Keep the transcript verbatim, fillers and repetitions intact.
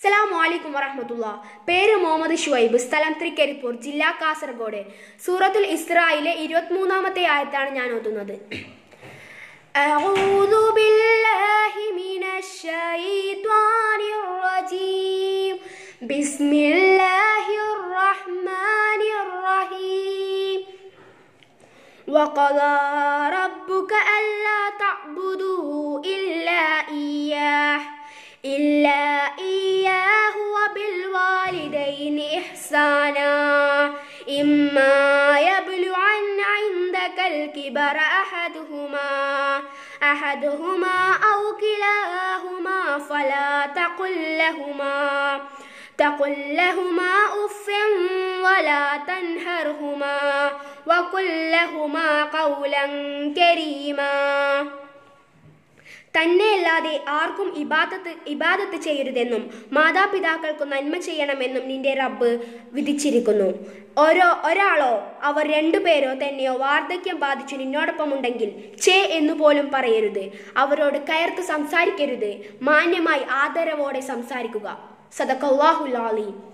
അസ്സലാമു വറഹ്മത്തുള്ളാഹി. പേര് മുഹമ്മദ് ഷുഐബ്, സ്ഥലം തൃക്കരിപ്പൂർ, ജില്ല കാസർഗോഡ്. സൂറത്തുൽ ഇസ്രായിലെ ഇരുപത്തിമൂന്നാമത്തെ ആയത്താണ് ഞാൻ ഓതുന്നത്. അഊദു ബില്ലാഹി മിനശ് ശൈത്വാനിർ റജീം. ബിസ്മില്ലാഹിർ റഹ്മാനിർ റഹീം. വഖദാ റബ്ബുക അല്ലാ തഅ്ബുദൂ ഇല്ലാ ഇയ്യാഹ് ഇല്ലാ ഇയ്യാഹു വബിൽവാലിദൈനി ഇഹ്സാനാ. ഇമ്മാ യബ്ലുഗന്ന ഇൻദകൽ കിബറ അഹദുഹുമാ അഹദുഹുമാ ഔ കിലാഹുമാ ഫലാ തഖുൽ ലഹുമാ തഖുൽ ലഹുമാ ഉഫ്ഫൻ വലാ തൻഹർഹുമാ വഖുൽ ലഹുമാ ഖൗലൻ കരീമാ. തന്നെയല്ലാതെ ആർക്കും ഇബാദത്ത് ഇബാദത്ത് ചെയ്യരുതെന്നും മാതാപിതാക്കൾക്ക് നന്മ ചെയ്യണമെന്നും നിന്റെ റബ്ബ് വിധിച്ചിരിക്കുന്നു. ഓരോ ഒരാളോ അവർ രണ്ടുപേരോ തന്നെയോ വാർദ്ധക്യം ബാധിച്ചു നിന്നോടൊപ്പം ഉണ്ടെങ്കിൽ ചേ എന്നുപോലും പറയരുത്. അവരോട് കയർത്ത് സംസാരിക്കരുത്. മാന്യമായി ആദരവോടെ സംസാരിക്കുക. സദഖല്ലാഹുൽ അലീം.